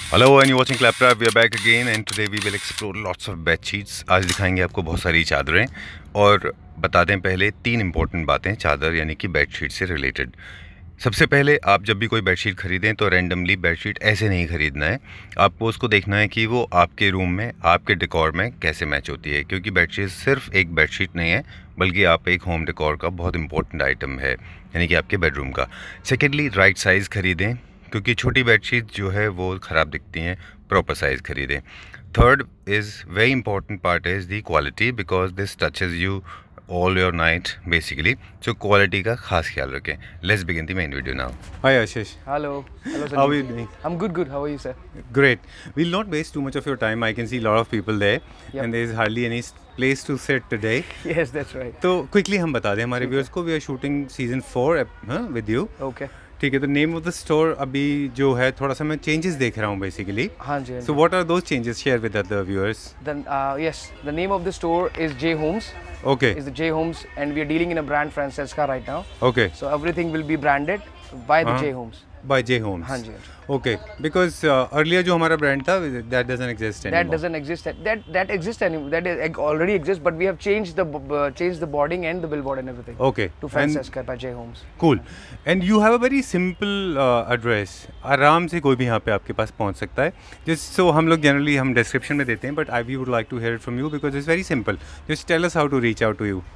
Hello and you're watching Claptrap. We are back again and today we will explore lots of bed sheets. आज दिखाएंगे आपको बहुत सारी चादरें और बता दें पहले 3 इम्पोर्टेंट बातें चादर यानी कि बेड शीट से रिलेटेड। सबसे पहले आप जब भी कोई बेडशीट ख़रीदें तो रैंडमली बेडशीट ऐसे नहीं ख़रीदना है। आपको उसको देखना है कि वो आपके रूम में आपके डेकोर में कैसे मैच होती है, क्योंकि बेडशीट सिर्फ एक बेडशीट नहीं है बल्कि आप एक होम डेकोर का बहुत इंपॉर्टेंट आइटम है, यानी कि आपके बेडरूम का। सेकेंडली राइट साइज़ ख़रीदें, क्योंकि छोटी बेडशीट जो है वो ख़राब दिखती हैं। प्रॉपर साइज़ ख़रीदें। Third is very important part is the quality, because this touches you all your night basically. So quality का खास ख्याल रखें। Let's begin the main video now. Hi Ashish. Hello. Hello, sir. How are you doing? I'm good. How are you, sir? Great. We'll not waste too much of your time. I can see a lot of people there, Yep. and there is hardly any place to sit today. Yes, that's right. तो quickly हम बता दें हमारे viewers को, we are shooting season 4 with you. Okay. ठीक है, तो name of the store अभी जो है थोड़ा सा मैं चेंजेस देख रहा हूँ बेसिकली। हाँ जी। So what are those changes? Share with the viewers. Then yes, the name of the store is J Homes. Okay. Is the J Homes, and we are dealing in a brand Francesca right now. Okay. So everything will be branded by the J Homes. By J Homes. हाँ जी। Okay. Because earlier जो हमारा brand था that doesn't exist anymore. That doesn't exist. That exists anymore. That already exists, but we have changed the boarding and the billboard and everything. Okay. To Francesca by J Homes. Cool. And you have a very simple address. आराम से कोई भी यहाँ पे आपके पास पहुँच सकता है। Just so हम लोग generally हम description में देते हैं, but we would like to hear it from you because it's very simple. Just tell us how to reach out to you.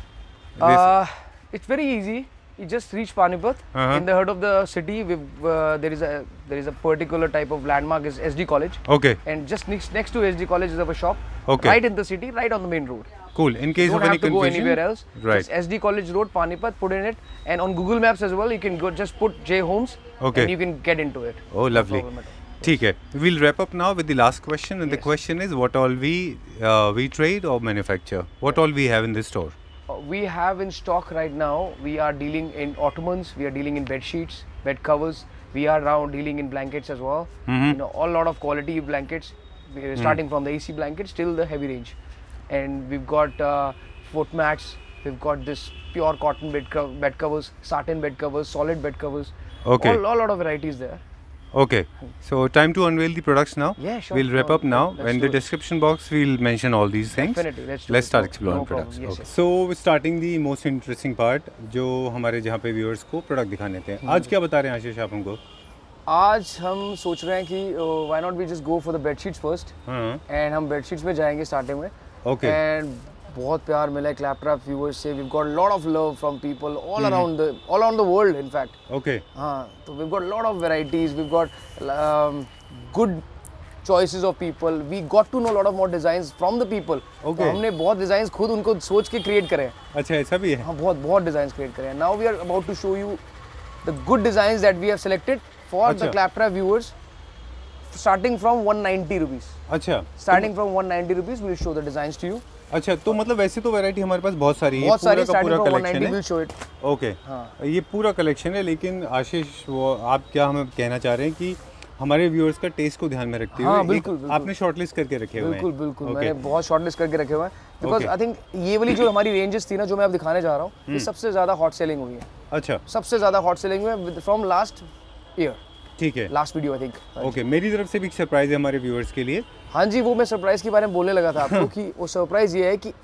It's very easy. You just reach Panipat. In the heart of the city. There is a particular type of landmark is SD College. Okay. And just next to SD College is our shop. Okay. Right in the city, right on the main road. Cool. In case You of don't any have to go confusion. anywhere else. Right. Just SD College Road, Panipat. Put in it, and on Google Maps as well. You can go just put J Homes. Okay. And you can get into it. Oh, lovely. No problem at all. ठीक है. We'll wrap up now with the last question, and the question is what all we trade or manufacture. What all we have in this store. We have in stock right now. We are dealing in ottomans. We are dealing in bed sheets, bed covers. We are now dealing in blankets as well. You know, a lot of quality blankets, starting from the AC blankets till the heavy range. And we've got foot mats. We've got this pure cotton bed covers, satin bed covers, solid bed covers. Okay. A lot of varieties there. Okay. So time to unveil the products now. Yeah, sure. We'll wrap up now. In the description box, we'll mention all these things. Definitely. Let's start exploring No products. problem. Yes, Okay. So starting the most interesting part, जो हमारे जहाँ पे viewers को product दिखाने थे। आज क्या बता रहे हैं आशीष आप हमको? आज हम सोच रहे हैं कि why not we just go for the bed sheets first. And हम bed sheets में जाएंगे starting में. Okay. And बहुत प्यार मिला है Claptrap viewers से. We've got a lot of love from people all around the world in fact. Okay. हाँ, तो we've got a lot of varieties. We've got good choices of people. We got to know a lot of more designs from the people. Okay. तो हमने बहुत designs खुद उनको सोच के create करे हैं. अच्छा ऐसा भी है? हाँ, बहुत designs create करे हैं. Now we are about to show you the good designs that we have selected for the Claptrap viewers, starting from 190 rupees. अच्छा. Starting from 190 rupees, we'll show the designs to you. अच्छा तो मतलब वैसे तो variety हमारे पास बहुत सारी है। बहुत सारी पूरा का starting पूरा from कलेक्शन 190 है। we'll show it. ओके। ये पूरा कलेक्शन है, लेकिन आशीष वो आप क्या हमें कहना चाह रहे हैं कि हमारे व्यूअर्स का टेस्ट को ध्यान में रखते हुए बिल्कुल। आपने शॉर्टलिस्ट करके रखे हुए हैं? बिल्कुल। मैंने बहुत शॉर्टलिस्ट करके रखे हुए हैं बिकॉज आई थिंक ये वाली जो हमारी रेंजेस थी ना, जो मैं अब दिखाने जा रहा हूँ, ये सबसे ज़्यादा हॉट सेलिंग हुई है। अच्छा। सबसे ज़्यादा हॉट सेलिंग हुई है फ्रॉम लास्ट ईयर। ठीक है। Last video I think. Okay, मेरी तरफ से भी एक सरप्राइज है हमारे व्यूअर्स के लिए। हाँ जी, वो मैं सरप्राइज के बारे में बोलने लगा था आपको कि वो सरप्राइज ये है कि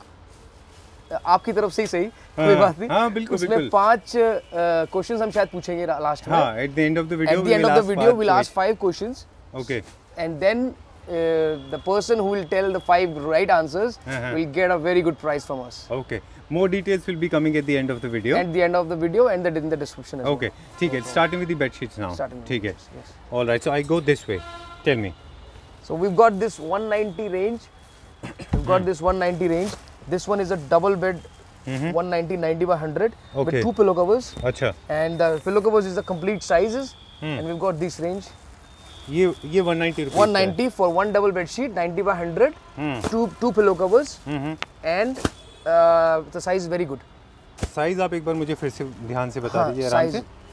आपकी तरफ से ही सही, कोई बात नहीं। हाँ, बिल्कुल। उसमें 5 क्वेश्चंस हम शायद पूछेंगे लास्ट में। हाँ, at the end of the video we'll ask 5 questions. Okay. And then the person who will tell the 5 right answers will get a very good prize from us. Okay. More details will be coming at the end of the video. At the end of the video and in the description as well. Okay. ठीक है. Starting with the bed sheets now. ठीक है. Yes. All right. So I go this way. Tell me. So we've got this 190 range. We've got this 190 range. This one is a double bed. 190 90 by 100 with 2 pillow covers. अच्छा. And the pillow covers is the complete sizes. And we've got this range. ये 190 rupees 190 for one double bed sheet, 90 by 100, two pillow covers, and the size is very good. Size आप एक बार मुझे फिर से ध्यान से बता दीजिए आराम से।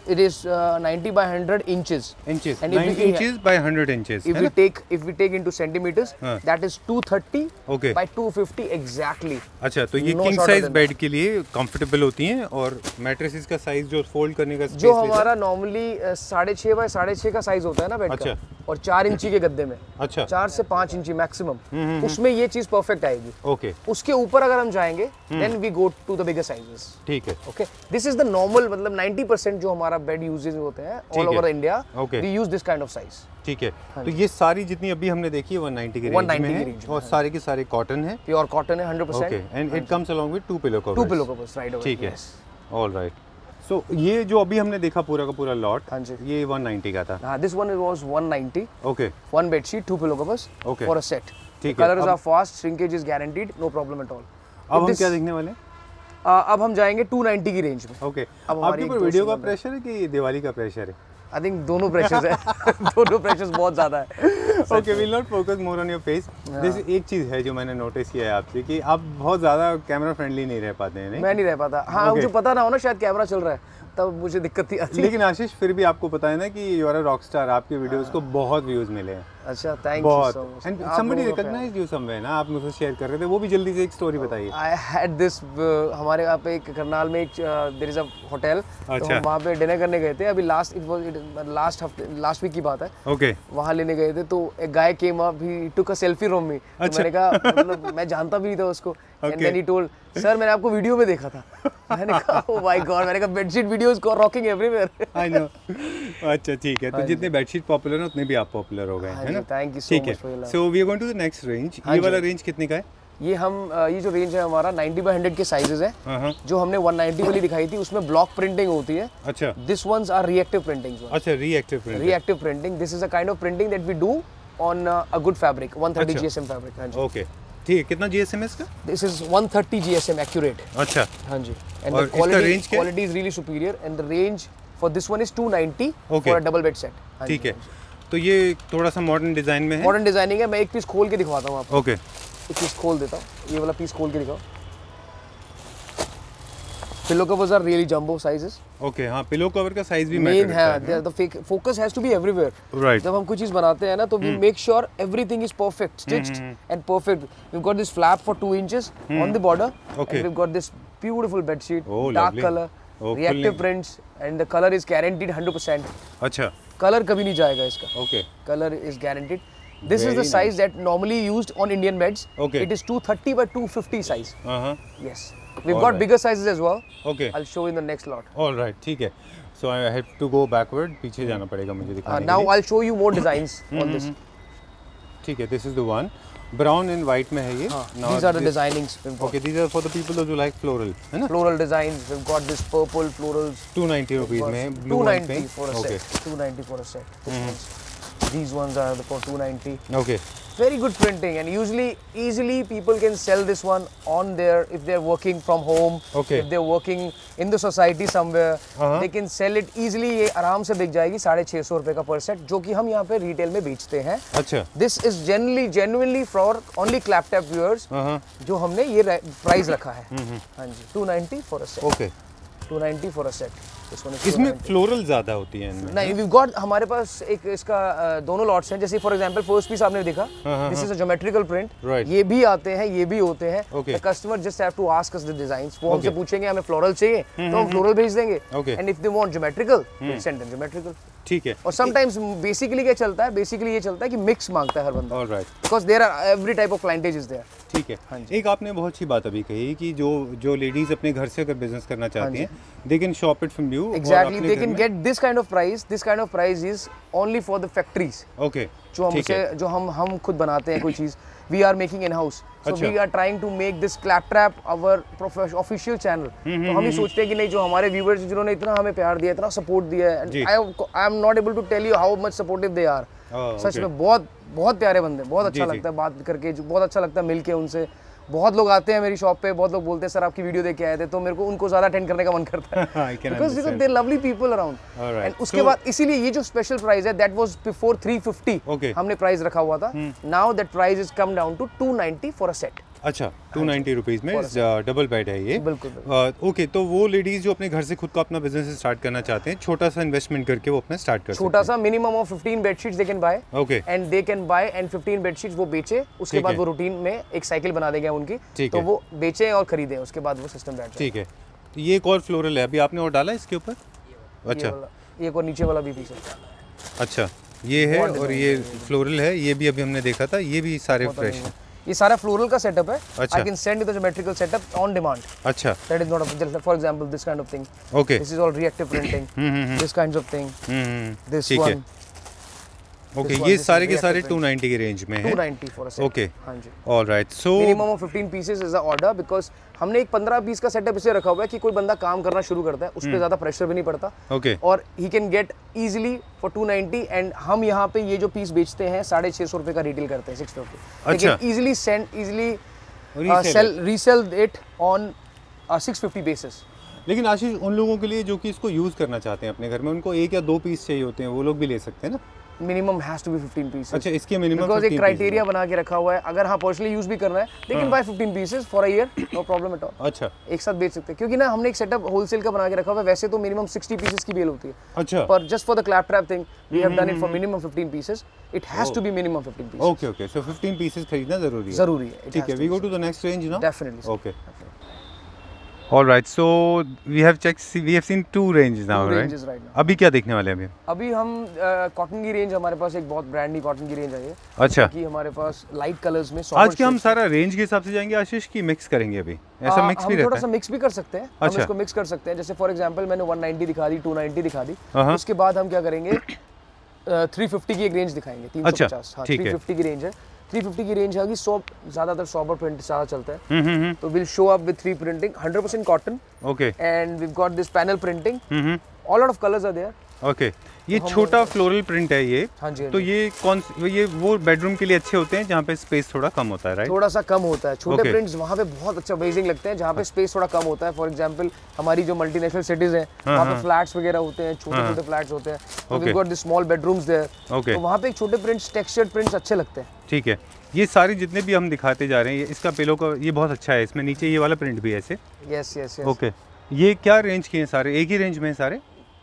it is 90 by 100 inches. Inches. And 90 inches by 100 inches. If we take into centimeters, that is 230 okay. by 250 exactly. अच्छा, तो ये किंग साइज बेड के लिए कंफर्टेबल होती हैं और मैट्रेसेस का साइज जो फोल्ड करने का स्पेस जो हमारा नॉर्मली 6.5 बाय 6.5 का साइज होता है ना बेड का, और 4 इंची के गद्दे में, अच्छा 4 से 5 इंची मैक्सिमम, उसमें ये चीज परफेक्ट आएगी। ओके, उसके ऊपर अगर हम जाएंगे then we go to the bigger sizes. ठीक है, okay, this is the normal, मतलब 90% जो हमारा बेड यूजेस होते हैं all over India, we use this kind of size. ठीक है, तो ये सारी जितनी अभी हमने देखी है 190 के रेंज में है और सारे के सारे कॉटन है, प्योर कॉटन है 100%। Okay, and it comes along with 2 pillow covers. 2 pillow covers, right away. ठीक है, ऑल राइट। सो ये जो अभी हमने देखा पूरा का पूरा लॉट, हाँ जी, ये 190 का था। हाँ, this one was 190। Okay, 1 bedsheet, 2 pillow covers for a set. ठीक है, colours are fast, shrinkage is guaranteed, no problem at all. अब हम क्या देखने वाले हैं? अब हम जाएंगे 290 की रेंज में। ओके, आपके ऊपर वीडियो का प्रेशर है कि दिवाली का प्रेशर है? आई थिंक दोनों प्रेशर्स है। दोनों प्रेशर्स बहुत ज्यादा है। Okay, will not focus more on your face. जैसे एक चीज है जो मैंने नोटिस किया है आपसे कि आप बहुत ज्यादा कैमरा फ्रेंडली नहीं रह पाते हैं। नहीं, मैं नहीं रह पाता। हाँ, मुझे पता ना हो ना शायद कैमरा चल रहा है, तब मुझे दिक्कत थी आती। लेकिन आशीष, फिर भी आपको पता है ना कि you are a rock star, आपके वीडियोस को बहुत व्यूज मिले हैं। अच्छा, thank you so much. And somebody recognised you somewhere ना, आप मुझसे शेयर कर रहे थे, वो भी जल्दी से एक स्टोरी बताइए। आई हैड दिस, हमारे यहाँ पे एक करनाल में एक देयर इज अ होटल, तो हम वहाँ पे डिनर करने गए थे। अभी लास्ट वीक की बात है। ओके, वहाँ लेने गए थे, तो एक guy came up, he took a selfie from me. मैंने कहा, मतलब मैं जानता भी नहीं था उसको, and then he told, sir मैंने आपको वीडियो में देखा था। मैंने कहा, ओह माय गॉड, मैंने कहा बेडशीट वीडियोस को रॉकिंग एवरीवेयर। I know. अच्छा, ठीक है, तो जितने बेडशीट पॉपुलर हैं उतने भी आप पॉपुलर हो गए, है ना? Thank you so much for your love. So we are going to the next range. ये वाला रेंज कितने का है? ये जो रेंज है हमारा 90 बाय 100 के साइजेस है। जो हमने 190 वाली दिखाई थी उसमें ब्लॉक प्रिंटिंग होती है। अच्छा, this ones are reactive printing. अच्छा, reactive printing, this is a kind of printing that we do on a good fabric, 130 GSM fabric. हां जी, ओके, ठीक है। कितना GSM है इसका? This is 130 GSM accurate. अच्छा, हां जी, एंड और इसका रेंज क्या है? Quality is really superior and the range for this one is 290 for a double bed set. ठीक है, तो ये थोड़ा सा मॉडर्न डिजाइन में है। मॉडर्न डिजाइनिंग है। मैं एक पीस खोल के दिखवाता हूँ आपको। ओके, एक पीस खोल देता हूँ, ये वाला पीस खोल के दिखाओ। Pillow covers are really jumbo sizes. Okay, हाँ, पिलो कवर का साइज भी मेन है। The focus has to be everywhere. Right, जब हम कोई चीज बनाते हैं ना, तो we make sure everything is perfect, stitched and perfect. We got this flap for 2 inches on the border, and we got this beautiful bedsheet, dark colour, reactive prints, and the colour is guaranteed 100%। अच्छा, colour कभी नहीं जाएगा इसका। Okay, colour is guaranteed. This is the size that normally used on Indian beds. Okay. It is 230 by 250 size. Yes. We've All got right. bigger sizes as well. Okay. I'll show you in the next lot. All right, ठीक है। So I have to go backward. पीछे जाना पड़ेगा मुझे दिखाने के लिए। Now I'll show you more designs on this. ठीक है, this is the one. Brown and white में है ये। These are the designings. Okay, these are for the people who like floral, है ना? Floral designs. We've got this purple florals. 290 rupees में blue and 290 pink. for a Okay. set. 290 for a set. These ones are for 290. Okay. Very good printing, and easily people can sell this one on their, if they're working from home, Okay. if they're working in the society somewhere, they can sell it easily. ये आराम से बिक जाएगी 650 रुपए का पर set, जो कि हम यहाँ पे रिटेल में बेचते हैं। अच्छा, This is genuinely for only claptap viewers, जो हमने ये प्राइस रखा है। हाँ जी, 290 for a set. Okay. 290 for a set. इसमें फ्लोरल ज्यादा होती है इनमें? नहीं, we've got, हमारे पास एक इसका दोनों लॉट्स हैं। जैसे फॉर एग्जांपल फर्स्ट पीस आपने देखा, this is a geometrical print. ये भी आते हैं, ये भी होते हैं। The customer just have to ask us the designs. वो हमसे पूछेंगे हमें फ्लोरल चाहिए, तो हम फ्लोरल भेज देंगे, and if they want geometrical, we send them geometrical. ठीक है। और समटाइम्स बेसिकली क्या चलता है, बेसिकली ये चलता है कि मिक्स मांगता है हर बंदा। Alright, because there are every type of clientage is there. ठीक है। एक आपने बहुत अच्छी बात अभी कही कि जो लेडीज अपने घर से अगर बिजनेस करना चाहती हैं, they can shop it from you. Exactly, they can get this kind of price. This kind of price is only for the factories. Okay, जो हम खुद बनाते हैं कोई चीज, we are making in house, so we are trying to make this claptrap our official channel. तो हम ही सोचते हैं कि नहीं, जो हमारे व्यूअर्स जिन्होंने इतना हमें प्यार दिया, इतना सपोर्ट दिया है, I am not able to tell you how much supportive they are. सच में बहुत प्यारे बंदे, बहुत अच्छा लगता है बात करके, बहुत अच्छा लगता है मिलके उनसे। बहुत लोग आते हैं मेरी शॉप पे, बहुत लोग बोलते हैं सर आपकी वीडियो देख के आए थे, तो मेरे को उनको ज़्यादा अटेंड करने का मन करता है, because they are lovely people around. And उसके बाद इसीलिए ये जो स्पेशल प्राइस है, दैट वाज बिफोर 350 हमने प्राइस रखा हुआ था। Now that price is come down to 290 for a set. अच्छा 290 रुपीज़ में डबल बेड है ये। बिल्कुल ओके, तो वो लेडीज़ जो अपने घर से खुद को अपना बिजनेस स्टार्ट करना चाहते हैं, छोटा सा इन्वेस्टमेंट करके वो अपना स्टार्ट कर सकते हैं। छोटा सा minimum of 15 bedsheets they can buy. Okay, and they can buy and 15 bedsheets वो बेचे, उसके बाद वो रूटीन में एक साइकिल बना देंगे उनकी, तो वो बेचें और खरीदें, उसके बाद वो सिस्टम बैठ। ठीक है, तो ये एक और फ्लोरल है, अभी आपने और डाला इसके ऊपर? अच्छा, ये एक और नीचे वाला भी पीस है। अच्छा, ये है और ये फ्लोरल है, ये भी अभी हमने देखा था, ये भी सारे फ्रेश हैं। ये सारा फ्लोरल का सेटअप है। अच्छा। I can send you the geometrical setup on demand. अच्छा, that is not for example this kind of thing. Okay, this is all reactive printing, this kinds of thing, this ठीक है। One. Okay, ये सारे के सारे 290 की range में है। 290 फॉर अ सेट। ओके, हां जी। Alright, so minimum of 15 pieces is the order, because हमने एक 15 पीस का सेटअप इसलिए रखा हुआ है कि कोई बंदा काम करना शुरू करता है, उस पे ज्यादा प्रेशर भी नहीं पड़ता। ओके, और he can get easily for 290। And हम यहाँ पे ये जो पीस बेचते हैं 650 रुपए का रिटेल करते हैं 650। अच्छा, easily send easily resell it on 650 basis. लेकिन आशीष, उन लोगों के लिए जो कि इसको यूज़ करना चाहते हैं अपने घर में, उनको 1 या 2 पीस चाहिए होते हैं, वो लोग भी ले सकते हैं ना? Minimum has to be 15 pieces. अच्छा, इसके मिनिमम बिकॉज़ एक क्राइटेरिया बना के रखा हुआ है, अगर हाँ पर्सनली यूज भी करना है they can buy 15 pieces for a year, no problem at all. अच्छा, एक साथ बेच सकते हैं, क्योंकि ना हमने एक सेटअप होलसेल का बना के रखा हुआ है। वैसे तो मिनिमम 60 पीसेस की बेल होती है, अच्छा, पर just for the claptrap thing we have done it for minimum 15 pieces. It has to be minimum 15 pieces. Okay, okay, so 15 pieces खरीदना जरूरी है। ठीक है, we go to the next range now. Definitely. Okay, alright, so we have seen 2 ranges now, right? अभी क्या देखने वाले हैं अभी हम कॉटन की रेंज, हमारे पास एक बहुत ब्रांडी कॉटन की रेंज है ये। अच्छा, कि हमारे पास लाइट कलर्स में आज के हम सारा रेंज के हिसाब से जाएंगे आशीष, की मिक्स करेंगे अभी? ऐसा मिक्स भी रहता है? थोड़ा सा मिक्स भी कर सकते हैं। अच्छा, हम इसको मिक्स कर सकते हैं। जैसे फॉर एग्जांपल मैंने 190 दिखा दी, 290 दिखा दी, उसके बाद हम क्या करेंगे 350 की एक रेंज दिखाएंगे। 350, हाँ 350 की रेंज है। 350 की रेंज है कि ज्यादातर सॉबर प्रिंट ज्यादा चलता है, तो will show up with 3 printing 100% cotton. Okay, and we got this panel printing, all lot of colours are there. Okay, ये छोटा फ्लोरल प्रिंट है ये। हाँ जी, तो ये ये वो बेडरूम के लिए अच्छे होते हैं जहाँ पे स्पेस थोड़ा कम होता है, राइट? थोड़ा सा कम होता है। छोटे प्रिंट्स वहाँ पे बहुत अच्छा अमेजिंग लगते हैं, जहाँ पे स्पेस थोड़ा कम होता है। फॉर एग्जांपल हमारी जो मल्टीनेशनल सिटीज हैं, वहाँ पे फ्लैट्स वगैरह होते हैं, छोटे-छोटे फ्लैट्स होते हैं, तो we got this small bedrooms there. तो वहाँ पे छोटे प्रिंट्स, टेक्सचर्ड प्रिंट्स अच्छे लगते हैं। ठीक है, ये सारे जितने भी हम दिखाते जा रहे हैं, इसका पिलो का ये बहुत अच्छा है, इसमें नीचे ये वाला प्रिंट भी है ऐसे। Yes yes yes. ओके, ये क्या रेंज के हैं सारे? एक ही रेंज में हैं सारे?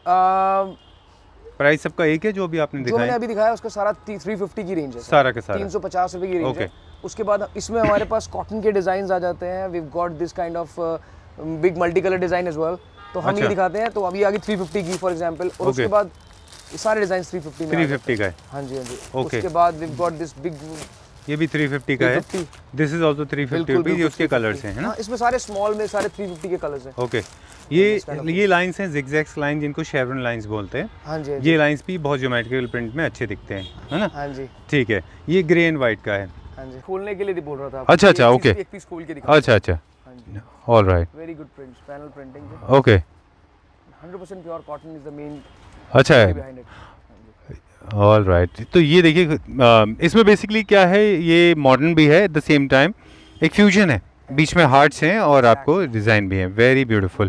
प्राइस सबका एक है जो अभी आपने दिखाया? जो मैंने अभी दिखाया उसका सारा 350 की रेंज है, सारा का सारा 350 रुपए की रेंज है। उसके बाद इसमें हमारे पास कॉटन के डिजाइन आ जाते हैं। We got this kind of big multi colour design as well, तो हम ये दिखाते हैं। तो अभी आगे 350 की फॉर एग्जांपल, और उसके बाद सारे डिजाइन 350 में। 350 का है? हाँ जी, हाँ जी। उसके बाद वी गॉट दिस बिग, ये भी 350 का है। This is also 350 rupees. ये उसके कलर्स हैं, है ना? हाँ, इसमें सारे स्मॉल में सारे 350 के कलर्स हैं। ओके, ये लाइंस हैं जिगजैग लाइन, जिनको शेवरन लाइंस बोलते हैं। हाँ जी, ये लाइंस भी बहुत ज्योमेट्रिकल प्रिंट में अच्छे दिखते हैं, है ना? हाँ जी, ठीक है। ये ग्रे एंड व्हाइट का है। हाँ जी, खोलने के लिए बोल रहा था। अच्छा अच्छा, ओके, एक पीस खोल के दिखा। अच्छा अच्छा, alright, very good prints, panel printing. Okay, 100% pure cotton is the main. अच्छा है, ऑल राइट। तो ये देखिए, इसमें बेसिकली क्या है, ये मॉडर्न भी है एट द सेम टाइम, एक फ्यूजन है, बीच में हार्ट्स हैं और आपको डिज़ाइन भी है, वेरी ब्यूटीफुल।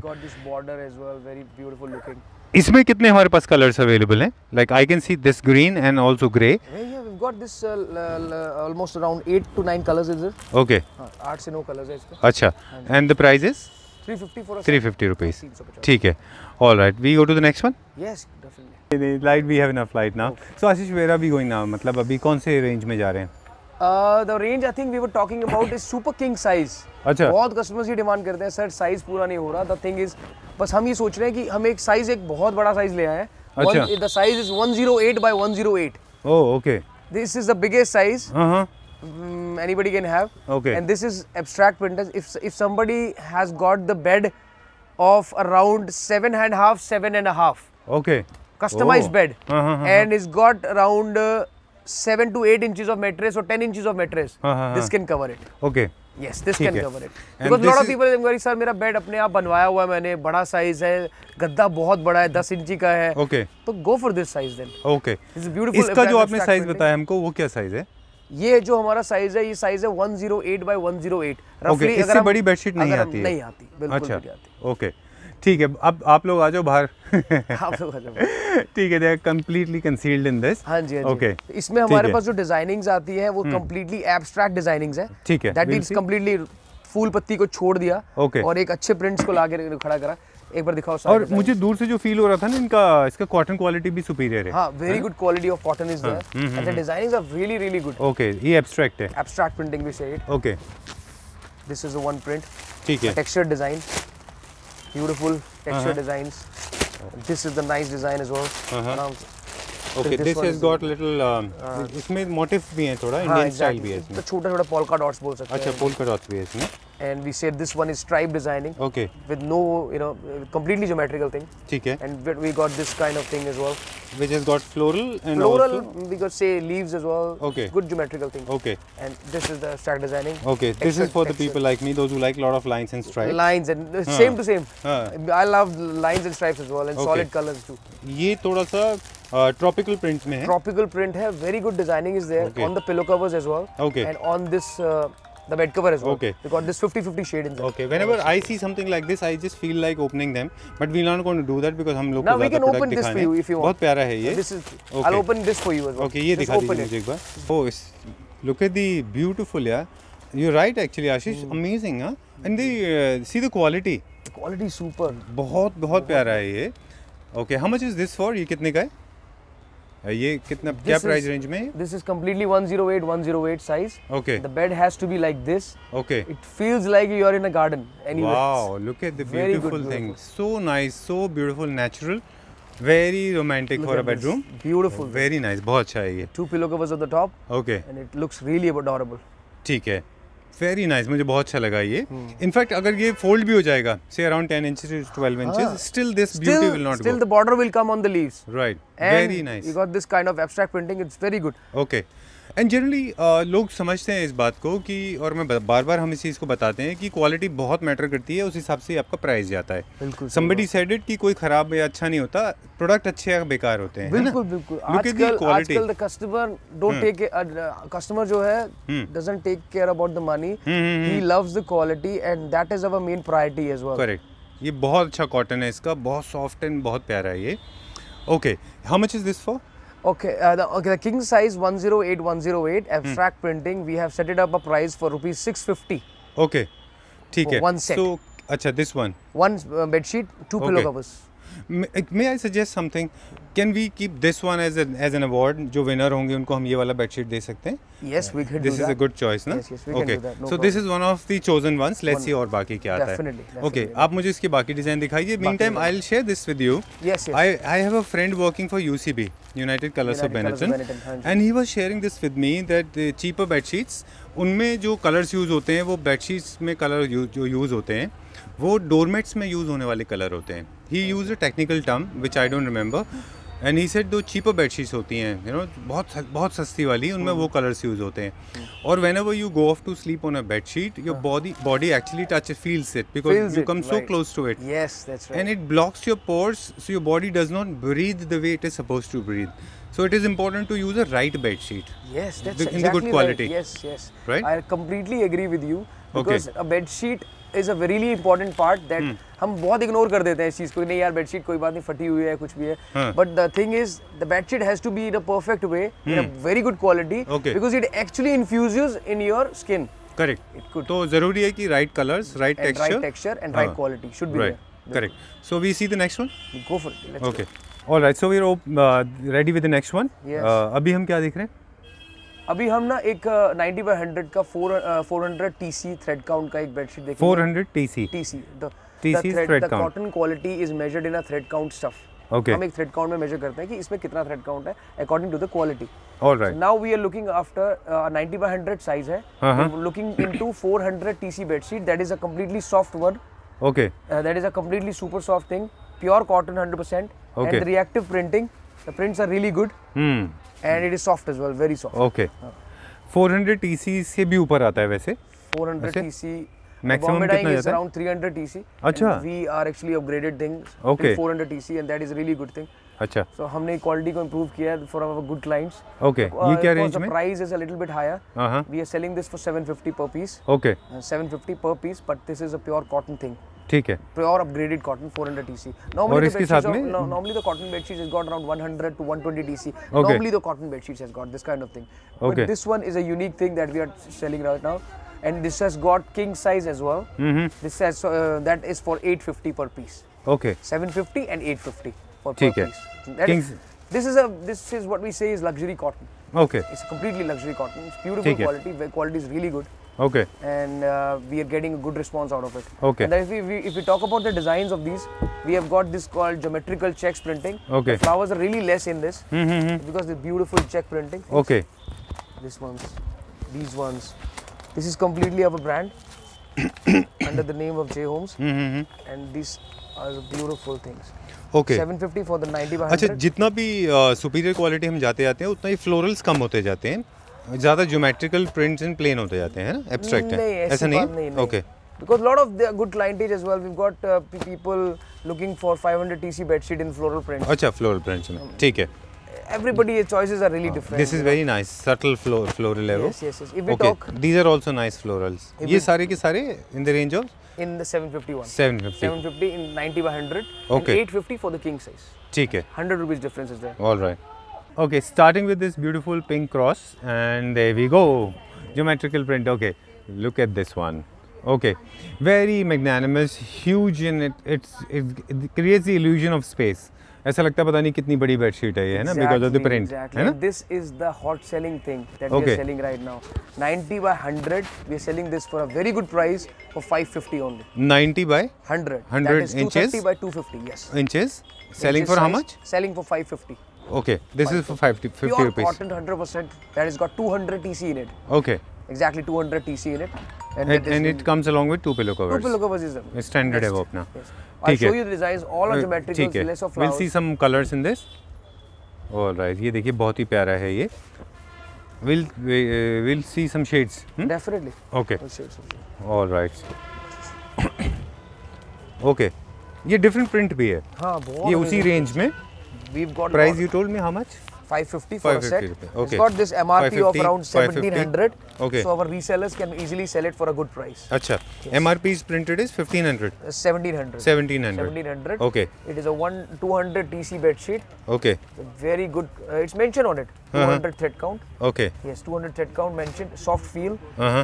इसमें कितने हमारे पास कलर्स अवेलेबल हैं? Like I can see this green and also grey. got this almost around 8 to 9 colors is it? Okay. 8 से 9 colors है इसका। अच्छा, and the price is 350 for 350 rupees. ठीक है, all right. We go to the next one. Yes, definitely. Light, we have enough light now. Okay. So Ashish, where are we going now? मतलब अभी कौन से range में जा रहे हैं? The range I think we were talking about is super king size. अच्छा। बहुत कस्टमर्स ये डिमांड करते हैं, सर साइज पूरा नहीं हो रहा। The thing is, बस हम ये सोच रहे हैं कि हम एक साइज, एक बहुत बड़ा साइज ले आए हैं। अच्छा। The size is 108 by 108. Oh, okay. This is the biggest size anybody can have. Okay. And this is abstract printers. If somebody has got the bed of around 7.5, 7.5. Okay. Customized bed. And it's got around 7 to 8 inches of mattress or 10 inches of mattress. This can cover it. Okay. Yes, this can cover it. Because lot of people inquiry, sir मेरा bed अपने आप बनवाया हुआ है मैंने, बड़ा size है, गद्दा बहुत बड़ा है, 10 इंची का है। Okay. तो go for this size then. Okay. This is beautiful. इसका जो आपने साइज बताया हमको, वो क्या साइज है? ये जो हमारा साइज है, ये साइज है 108 by 108। Okay. इससे बड़ी बेडशीट नहीं आती है? नहीं आती, बिल्कुल नहीं आती। Okay. ठीक है, अब आप लोग आ जाओ बाहर। आप लोग आ जाओ। ठीक है, they are completely concealed in this. हाँ जी, हाँ जी। ओके, इसमें हमारे पास जो डिजाइनिंग्स आती है वो कंप्लीटली एब्स्ट्रैक्ट डिजाइनिंग्स है। ठीक है, दैट मींस कंप्लीटली फूल पत्ती को छोड़ दिया ओके, और एक अच्छे प्रिंट्स को लाके खड़ा करा। एक बार दिखाओ। और मुझे दूर से जो फील हो रहा था ना, इनका इसका कॉटन क्वालिटी भी सुपीरियर है। हाँ, very good quality of cotton is there and the designings are really really good. Okay, ये एब्स्ट्रैक्ट है। एब्स्ट्रैक्ट प्रिंटिंग भी say it. Okay, this is one print. ठीक है, texture design, beautiful texture designs. This is the nice design as well. Okay, this has got little, इसमें motif भी है थोड़ा, Indian style भी है इसमें। तो छोटा-छोटा पोल्का डॉट्स बोल सकते हैं। अच्छा, पोल्का डॉट्स भी है इसमें। And we said this one is stripe designing. Okay. With no, completely geometrical thing. ठीक है। And we got this kind of thing as well. Which has got floral and floral, also we got say leaves as well. Okay. Good geometrical thing. Okay. And this is the abstract designing. Okay. This is for the people like me, those who like a lot of lines and stripes. Lines and same to same. I love lines and stripes as well and solid colors too. ये थोड़ा सा tropical print में है। Tropical print है. Very good designing is there on the pillow covers as well. Okay. And on this. The bed cover as well. Okay. We got this 50-50 shade in there. Okay. Whenever I see something like this, I just feel like opening them, but we're not going to do that because हम लोग Now we can open this for you if you want. बहुत प्यारा है ये। This is. I'll open this for you as well. Okay, ये दिखा दीजिए मुझे एक बार। Oh, look at the beautiful, yeah. You're right actually, Ashish. Amazing, huh? And see the quality. Quality super. बहुत बहुत प्यारा है ये। Okay, how much is this for? ये कितने का है? ये कितना, क्या प्राइस रेंज में है? This is completely 108 size. Okay. The bed has to be like this. Okay. It feels like you are in a garden. Anyway. Wow, look at the beautiful thing. So nice, so beautiful, natural, very romantic for a bedroom. Beautiful. Very nice, बहुत अच्छा है ये। 2 pillow covers on the top. Okay. And it looks really adorable. ठीक है, very nice, मुझे बहुत अच्छा लगा ये। इनफैक्ट अगर ये फोल्ड भी हो जाएगा, say around 10 inches to 12 inches, still this beauty will not go. Still the border will come on the leaves. Right. And Very nice. You got this kind of abstract printing. It's very good. Okay. And generally लोग समझते हैं इस बात को कि, और मैं बार बार हम इस चीज़ को बताते हैं कि क्वालिटी बहुत मैटर करती है, उस हिसाब से आपका प्राइस जाता है। बिल्कुल। समबडी सेड इट कि कोई खराब या अच्छा नहीं होता, प्रोडक्ट अच्छे या बेकार होते हैं। बिल्कुल बिल्कुल। आजकल the customer don't take, customer जो है doesn't take care about the money, he loves the quality and that is our main priority as well. Correct. ये बहुत अच्छा कॉटन है इसका, बहुत सॉफ्ट एंड बहुत प्यारा है ये। Okay, how much is this for? Okay, the king size 108 abstract printing. We have set it up a price for rupees 650. Okay, ठीक है। One set. So, अच्छा, this one. One bed sheet, 2 pillow covers. May I suggest something? Can we keep this one as an award? जो winner होंगे उनको हम ये वाला bedsheet दे सकते हैं? Yes, we can do that. This is a good choice, ना? Yes, we can do that. No so this is one of the chosen ones. Let's see और बाकी क्या आता है। Definitely. Okay, आप मुझे इसकी बाकी डिजाइन दिखाइए। Meantime, I'll share this with you. Yes. I have a friend working for UCB, United Colors of Benetton, and he was sharing this with me that the cheaper bedsheets, उनमें जो colours use होते हैं, वो bedsheets में colour जो use होते हैं, वो डोरमेट्स में यूज़ होने वाले कलर होते हैं। He use a technical term which I don't remember, and he said दो चीपर बेडशीट्स होती हैं, यू नो, बहुत सस्ती वाली, उनमें वो कलर्स यूज़ होते हैं। और whenever you go off to sleep on a bedsheet, your body actually touch feels it because you come so close to it, and it blocks your pores, so your body does not breathe the way it is suppose to breathe. So it is important to use a right bed sheet. Yes, that's in exactly the good quality. Right. Yes. Right? I completely agree with you because Okay. a bed sheet is a really important part that हम बहुत ignore कर देते हैं इस चीज़ को, नहीं यार bed sheet कोई बात नहीं, फटी हुई है, कुछ भी है, but the thing is the bed sheet has to be in a perfect way, in a very good quality, because it actually infuses in your skin. Correct. तो जरूरी है कि right colours, right texture and right quality should be there. Correct. So we see the next one. Go for it. Let's Okay. All right. So we're ready with the next one. Yes. अभी हम क्या देख रहे हैं? अभी हम ना एक 90 by 100 का 400 TC thread count का एक बेडशीट देखेंगे. 400 TC. TC. thread count. The cotton quality is measured in a thread count stuff. Okay. हम एक thread count में measure करते हैं कि इसमें कितना thread count है according to the quality. All right. So now we are looking after 90 by 100 size है. We're looking into 400 TC bedsheet. That is a completely soft one. Okay. That is a completely super soft thing. Pure cotton 100%. Okay. And the reactive printing. The prints are really good. And it is soft as well. Very soft. Okay. 400 TC से भी ऊपर आता है वैसे. 400 TC. Maximum कितना जाता है? Around 300 TC. अच्छा. We are actually upgraded things. Okay. 400 TC and that is a really good thing. अच्छा. So हमने क्वालिटी को improve किया है for our good clients. Okay. ये क्या रेंज में? The price is a little bit higher. We are selling this for 750 per piece. Okay. 750 per piece, but this is a pure cotton thing. ठीक है, Pure upgraded cotton, 400 TC. और Normally the इसके bed साथ sheets में normally the cotton bed sheets has got around 100 to 120 TC. Okay. Normally the cotton bed sheets has got this kind of thing. Okay. But this one is a unique thing that we are selling right now, and this has got king size as well. This has that is for 850 per piece. Okay 750 and 850 for per ठीक है। piece. That Kings- this is what we say is luxury cotton. Okay It's completely luxury cotton. It's beautiful ठीक है। quality. The quality is really good, okay and we are getting a good response out of it. Okay. And then if we talk about the designs of these, we have got this called geometrical checks printing. Okay. The flowers are really less in this because the beautiful check printing. Okay This ones, these ones. This is completely of a brand under the name of J Homes, and these are the beautiful things. Okay 750 for the 90 by 100. अच्छा, जितना भी superior quality हम जाते जाते हैं उतना ही florals कम होते जाते हैं, ज़्यादा ज्योमेट्रिकल प्रिंट्स एंड प्लेन होते जाते हैं, ना एब्स्ट्रैक्ट नहीं, है, ऐसी ऐसा बात नहीं नहीं। Okay Because a lot of the good clientage as well. We've got people looking for 500 TC bedsheet in floral print. अच्छा, फ्लोरल प्रिंट्स में ठीक है, Everybody's choices are really different. This is very nice subtle floral है वो। Yes, yes, yes. If we okay, talk these are also nice florals, ये सारे के सारे in the range of in the 751. 750 750 in 90 by 100 Okay. and 850 for the king size. ठीक है, 100 rupees difference is there. all right. Okay, starting with this beautiful pink cross, and there we go, geometrical print. Okay, look at this one. Okay, very magnanimous, huge, and it creates the illusion of space. ऐसा लगता है पता नहीं कितनी बड़ी bedsheet है ये, है ना, because of the print, Exactly. है ना? And this is the hot selling thing that we Okay. are selling right now. 90 by 100, we are selling this for a very good price for 550 only. 90 by 100. 100 that is 230 inches? by 250. Yes. inches, selling Inches for how size, much? Selling for 550. Okay, this is for 50 Pure rupees. cotton, 100%. That has got 200 TC in it. Okay, Exactly 200 TC in it. and it comes along with two pillow Two covers. pillow covers is the Standard है वो अपना। Yes. I'll ठीक show है। you the designs. All are geometrical, ठीक है, less of we'll flowers. see some colors in this. All right, ये देखिए बहुत ही प्यारा है ये। We'll see some shades. Definitely. Okay, We'll show you some. all right. Okay, ये different print भी है, हाँ, बहुत ये उसी amazing. range में। We've got Price you told me how much? 550 for a 550 set. rupees, It's okay. got this MRP of 550, around 1700. Okay. So our resellers can easily sell it for a good price. अच्छा, MRP is printed is 1500, 1700. 1700. 1700. Okay, It is a 200 TC bed sheet. okay, Very good. It's mentioned on it. 200 thread count. okay. Yes, 200 thread count mentioned. Soft feel.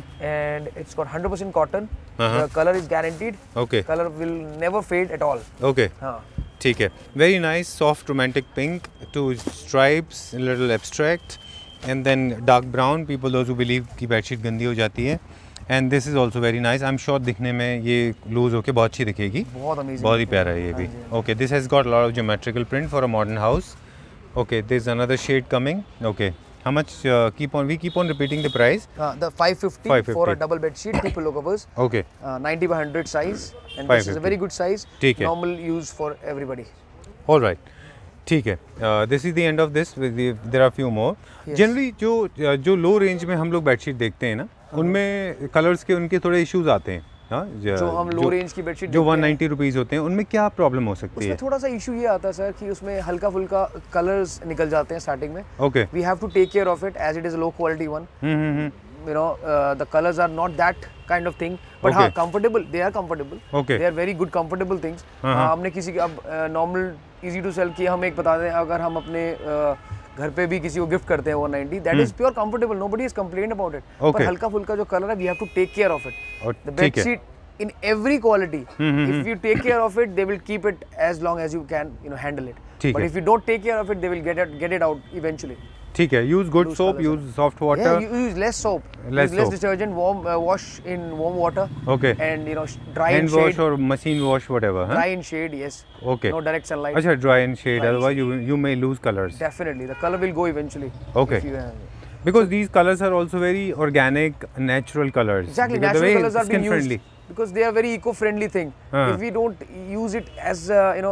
And it's got 100% cotton. The color is guaranteed. Okay, Color will never fade at all. okay. हाँ. ठीक है, very nice soft romantic pink, two stripes, little abstract, and then dark brown, people those who believe कि bedsheet गंदी हो जाती है, and this is also very nice. I am sure दिखने में ये लूज होके बहुत अच्छी दिखेगी, बहुत amazing बहुत ही दिखेगी। प्यारा है ये भी। Okay, this has got lot of geometrical print for a modern house. Okay, this another shade coming. Okay, how much we keep on repeating the price? The 550 for a 550. double bed sheet, two pillow covers. Okay, 90 by 100 size, and this is a 550. very good size. ठीक है। Normal use for everybody. all right, ठीक है। This is the end of this, there are few more. Yes. Generally जो low range में हम लोग bedsheet देखते हैं ना, उनमें कलर्स के उनके थोड़े इश्यूज आते हैं। हाँ, जो हम लो रेंज की बेडशीट जो 190 रुपीज़ होते हैं, उनमें क्या प्रॉब्लम हो सकती उसमें है? थोड़ा सा इशू ये आता है सर कि उसमें हल्का फुल्का कलर्स निकल जाते हैं स्टार्टिंग में. Okay, we have to take care of it as it is low quality one. You know, the colors are not that kind of thing, but Okay. हाँ, comfortable. They are comfortable. Okay. They are very good comfortable things. हमने किसी अब normal easy to sell की हम एक बता दें, अगर हम अपने घर पे भी किसी को गिफ्ट करते हैं 190, that is pure comfortable. Nobody has complained about it. Okay. पर हल्का फुल्का जो कलर है, we have to take care of it. और The ठीक bed है। sheet in every quality, if you take care of it, they will keep it as long as you can, handle it. ठीक But है। if you don't take care of it, they will get it out eventually. ठीक है, use good Loose soap, colours use soft Yeah, water. you use less soap, Less use less soap. detergent, wash in warm water, okay, and dry in hand shade. Wash और machine wash whatever. Dry in shade, yes. Okay, No direct sunlight. अच्छा, dry and shade, Dry in otherwise you may lose colours, Definitely, the color will go eventually. Okay. If you have. because these colors are also very organic, natural colors. Exactly, Because the natural way colors are being skin used friendly. because they are very eco-friendly thing. If we don't use it as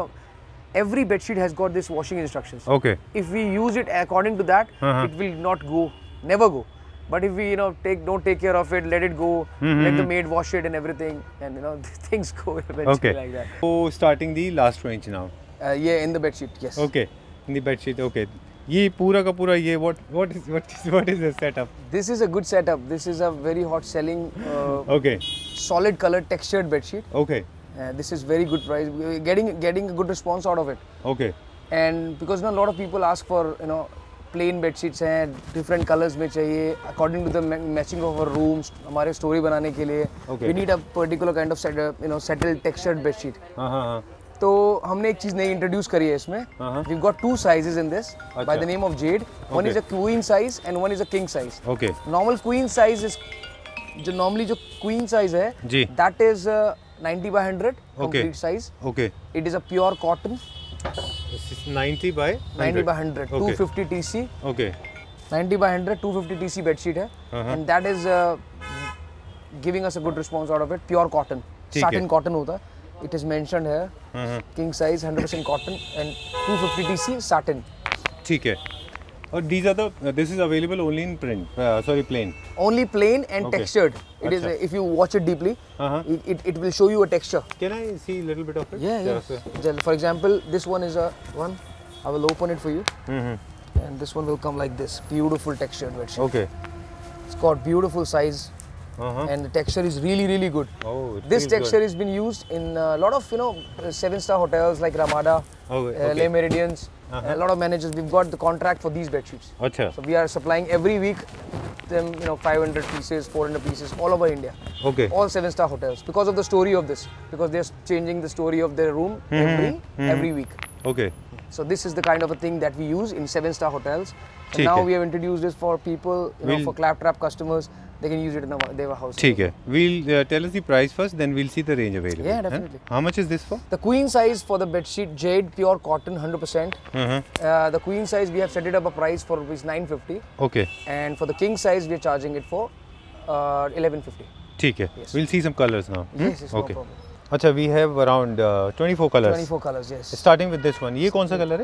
every bedsheet has got this washing instructions. Okay, If we use it according to that, it will not go, never go. But if we don't take care of it, let it go, let the maid wash it and everything, and things go eventually okay. like that. So starting the last range now. Yeah, in the bedsheet, yes. Okay, in the bed sheet. Okay, ये पूरा का पूरा ये what is the setup? This is a good setup. This is a very hot selling Okay, solid color textured bedsheet. okay. This is very good price. We're getting a good response out of it. Okay. And because now a lot of people ask for plain bed sheets हैं, different colors में चाहिए according to the matching of our rooms. हमारे story बनाने के लिए we need a particular kind of settled textured bed sheet. तो हमने एक चीज नई इंट्रोड्यूस करी है इसमें. We've got two sizes in this by the name of Jade. One is a queen size and one is a king size. Okay. Normal queen size is जो normally जो queen size है that is 90 by 100 complete size. Okay. It is a pure cotton. This is 90 by 100. 250 TC. Okay. 90 by 100 250 TC bed sheet है. And that is giving us a good response out of it. Pure cotton. Satin cotton होता है. It is mentioned here. King size 100% cotton and 250 TC satin. ठीक है. और these are the this is available only in print. Sorry, plain. Only plain and textured. It is if you watch it deeply, it will show you a texture. Can I see a little bit of it? Yeah. For example, this one is a one. I will open it for you. And this one will come like this. Beautiful textured bed sheet. Okay. It's got beautiful size. And the texture is really good. Oh, this texture has been used in a lot of 7-star hotels like Ramada, Le Meridians. A lot of managers. We've got the contract for these bed sheets. Achha. So we are supplying every week them 500 pieces, 400 pieces all over India. Okay. All 7-star hotels because of the story of this. Because they're changing the story of their room every week. Okay. So this is the kind of a thing that we use in 7-star hotels. And now we have introduced this for people, for claptrap customers. They can use it in their house. ठीक है. We'll tell us the price first, then we'll see the range available. Yeah, definitely. How much is this for? The queen size for the bedsheet Jade pure cotton 100%. The queen size we have set it up a price for rupees 950. Okay. And for the king size we are charging it for 1150. ठीक है. Yes. We'll see some colors now. Yes, no okay. problem. अच्छा, we have around 24 colors. 24 colors, yes. Starting with this one. ये कौन सा color है?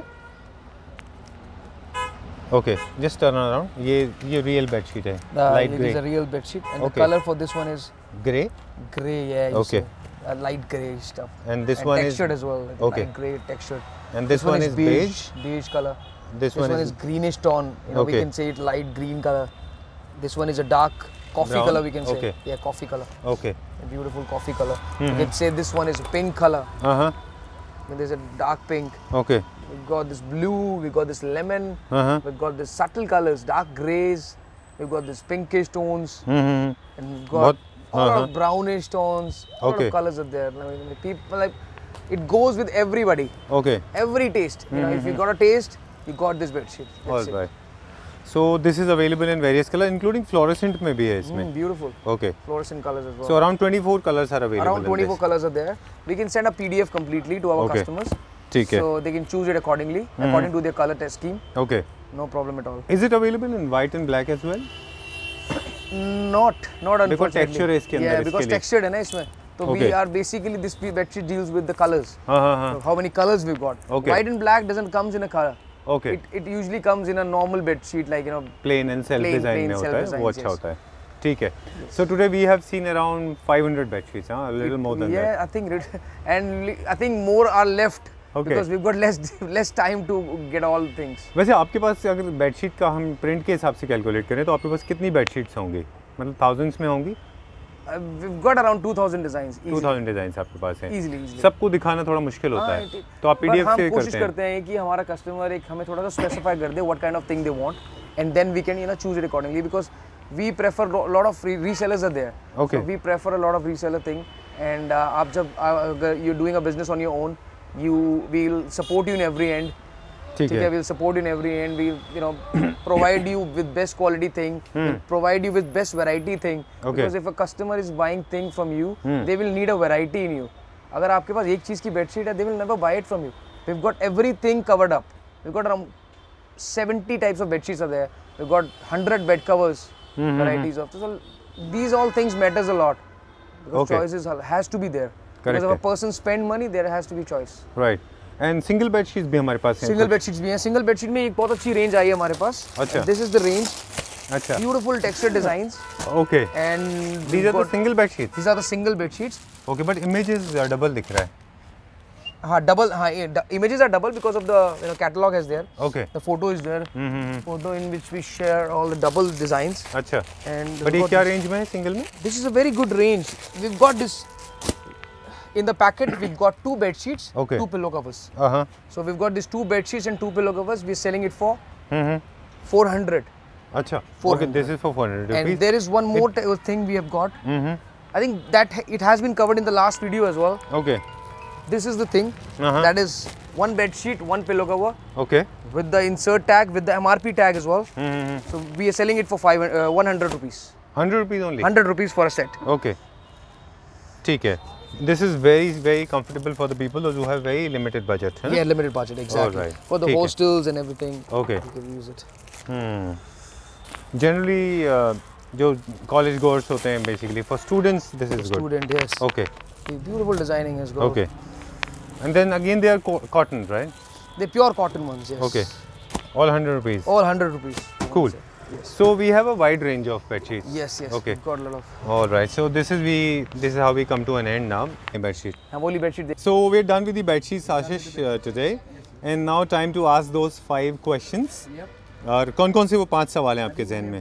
Okay, just turn around. ये real bed sheet है. Light grey. It is a real bed sheet, and the color for this one is grey. Grey, yeah. Okay. Light grey stuff. And this one textured is as well. Okay. Light grey textured. And this one is beige. Beige color. This one is greenish tone. We can say it light green color. This one is a dark coffee color. We can say. Okay. Yeah, coffee color. Okay. A beautiful coffee color. We can say this one is pink color. And there's a dark pink. Okay. We've got this blue, we've got this lemon, we've got this subtle colors, dark greys, we've got this pinkish tones, and we've got all of brownish tones, all of colors are there. I mean, people it goes with everybody. Okay. Every taste. If you got a taste, you got this bed sheet. All right. So this is available in various colors, including fluorescent में भी है इसमें. Beautiful. Okay. Fluorescent colors as well. So around 24 colors are available. Around 24 colors are there. We can send a PDF completely to our customers. ठीक है. So they can choose it accordingly, according to their color test scheme. Okay. No problem at all. Is it available in white and black as well? Not unfortunately. Because texture है इसके अंदर. Yeah, because textured है ना इसमें. So we are basically this bed sheet deals with the colors. So how many colors we've got. Okay. White and black doesn't comes in a color. Okay. It usually comes in a normal bed sheet like plain and self design में होता है. वो अच्छा होता है. ठीक है. So today we have seen around 500 bed sheets, a little more than that. Yeah, I think I think more are left. Okay. Because we've got less time to get all things. वैसे आपके पास अगर bedsheet का हम print के हिसाब से calculate करें तो आपके पास कितनी बेडशीट्स होंगी? मतलब thousands में होंगी? We've got around 2000 designs. 2000 designs आपके पास हैं. Easily. सबको दिखाना थोड़ा मुश्किल होता है. तो आप PDF से करते हैं. कोशिश करते हैं कि हमारा कस्टमर हमें थोड़ा सा स्पेसिफाई कर दे what kind of thing they want, and then we can choose it accordingly because we prefer a lot of resellers are there. Okay. So we prefer a lot of reseller thing, and आप जब अगर you're doing a business on your own, we'll support you in every end. ठीक है. We'll support you in every end. We'll provide you with best quality thing. We'll provide you with best variety thing. Okay. Because if a customer is buying thing from you, they will need a variety in you. अगर आपके पास एक चीज की bedsheet है, they will never buy it from you. We've got everything covered up. We've got around 70 types of bedsheets are there. We've got 100 bed covers, varieties of. So these all things matters a lot. Because choices has to be there. Because if a person spend money, there has to be choice. Right. And single bed sheets भी हमारे पास हैं. Single bed sheets भी हैं. Single bed sheet में एक बहुत अच्छी range आई है हमारे पास. अच्छा. This is the range. अच्छा. Beautiful texture designs. Okay. And these are the single bed sheets. These are the single bed sheets. Okay, but images double दिख रहा है. हाँ, double. हाँ, images are double because of the catalog is there. Okay. The photo is there. Photo in which we share all the double designs. अच्छा. And but ये क्या range में है single में? This is a very good range. We've got this. in the packet we've got 2 bed sheets, Okay. 2 pillow covers. So we've got these 2 bed sheets and 2 pillow covers. We're selling it for 400. अच्छा, 400. okay, this is for 400 rupees. And there is one more thing we have got. I think that it has been covered in the last video as well. Okay, This is the thing. That is 1 bed sheet, 1 pillow cover okay. with the insert tag, with the MRP tag as well. So we are selling it for 100 rupees. 100 rupees only? 100 rupees for a set. Okay. ठीक है. This is very comfortable for the people who have very limited budget. है ना? Yeah, limited budget, exactly. Alright. For the ठीक है. hostels and everything. Okay. You can use it. Generally, जो college goers होते हैं basically for students this is good. Student, yes. Okay. Beautiful designing as well. Okay. And then again they are cotton, right? They're pure cotton ones, yes. Okay. All 100 rupees. All 100 rupees. Cool. Yes. So we have a wide range of bed sheets. Yes, yes. Okay. We've got a lot of. All right. So this is how we come to an end now. Bed sheet. Have only bed sheet. So we're done with the bed sheets, Ashish, today, and now time to ask those 5 questions. Yep. और कौन-कौन से वो 5 सवाल हैं आपके ज़हन में?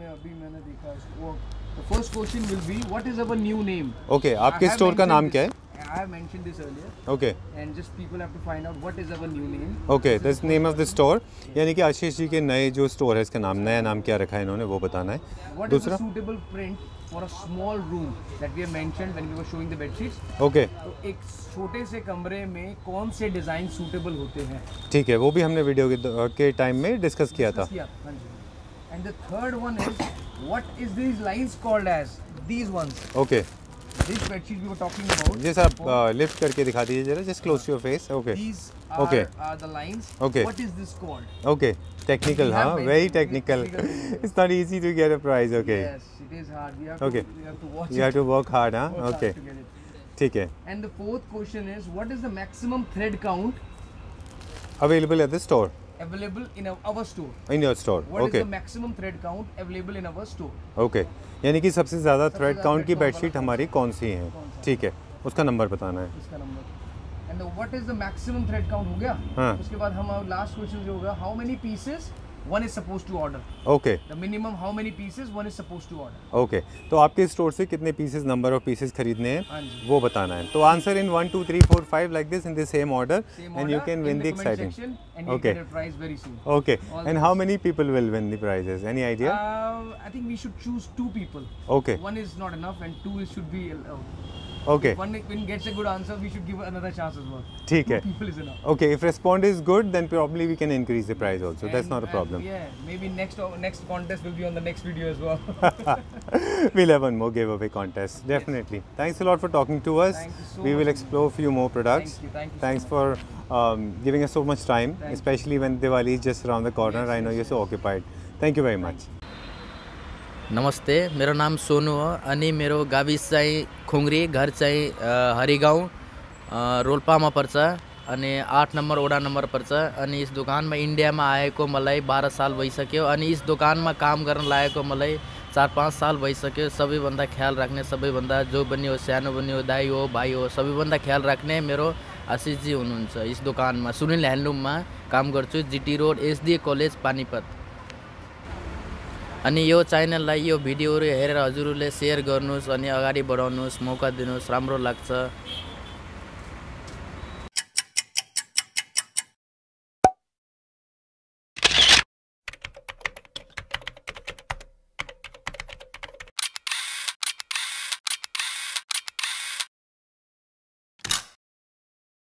The first question will be, what is our new name? Okay. आपके स्टोर का नाम क्या है? I have mentioned this earlier. Okay. And just people have to find out what is our new name. Okay. That's the name of the store. यानी कि आशीष जी के नए जो स्टोर है इसका नाम नया नाम क्या रखा है इन्होंने वो बताना है. What is the दूसरा? suitable print for a small room that we have mentioned when we were showing the bed sheets? Okay. तो एक छोटे से कमरे में कौन से डिजाइन सूटेबल होते हैं? ठीक है वो भी हमने वीडियो के टाइम में डिस्कस किया था. And the third one is, what is these lines called as? These ones. Okay. This bed sheet we were talking about. जैसे आप लिफ्ट करके दिखा दीजिए जरा. Just close your face. Okay. These Okay. are the lines. Okay. What is this called? Okay. Technical, We have huh? very Very technical. It's not easy to get a prize. Okay. Yes, it is hard. We have Okay. to watch You have to work hard, huh? Work hard Okay. to get it. ठीक है. And the fourth question is, what is the maximum thread count Available at the store. available in our store? In your store. What Okay. is the maximum thread count available in our store? Okay. यानी कि सबसे ज़्यादा thread ज़्यादा count की thread bed count sheet वाला हमारी कौन सी है? ठीक है. उसका नंबर बताना है. इसका number. And what is the maximum thread count हो गया? हाँ. उसके बाद हम लास्ट क्वेश्चन जो होगा, how many pieces one is supposed to order? Okay. The minimum how many pieces one is supposed to order? Okay. तो आपके स्टोर से कितने पीसेस नंबर ऑफ पीसेस खरीदने हाँ हैं जी. वो बताना है. तो answer in 1 2 3 4 5 like this in the same order Same and you order can in win the comment exciting. section and you Okay. get a prize very soon. Okay. All And the how best. many people will win the prizes? Any idea? I think we should choose 2 people. Okay. One is not enough and 2 should be. Okay. One gets a good answer, we should give another chance as well. ठीक 2 है. people is enough. Okay, if response is good, then probably we can increase the price also. That's And- not a problem. Yeah, maybe next contest will be on the next video as well. We'll have one more giveaway contest. Definitely. Thanks a lot for talking to us. Thank you so We will much. explore a few more products. Thank you. Thanks for giving us so much time, Thank you. especially when Diwali is just around the corner. Yes, I know yes, you're so occupied. Thank you very much. नमस्ते मेरो नाम सोनू हो अनि मेरो गाविस चाहिँ खुङ्री घर चाहिँ हरिगाउँ रोल्पामा पर्छ अनि 8 नम्बर वडा नम्बर पर्छ अनि इस दुकानमा इन्डियामा आएको मलाई 12 साल भइसक्यो अनि इस दोकानमा काम गर्न लागेको मलाई 4-5 साल भइसक्यो सबैभन्दा ख्याल राख्ने सबैभन्दा जो पनि हो सानो पनि हो दाइ हो भाइ हो सबैभन्दा ख्याल राख्ने मेरो आशिष जी हुनुहुन्छ इस दोकानमा सुनिल ह्यान्डलुममा काम गर्छु GT road SD college Panipat अनि यो च्यानललाई यो भिडियोहरू हेरेर हजुरहरूले सेयर गर्नुहोस् अनि अगाडि बढाउनुहोस् मौका दिनुहोस् राम्रो लाग्छ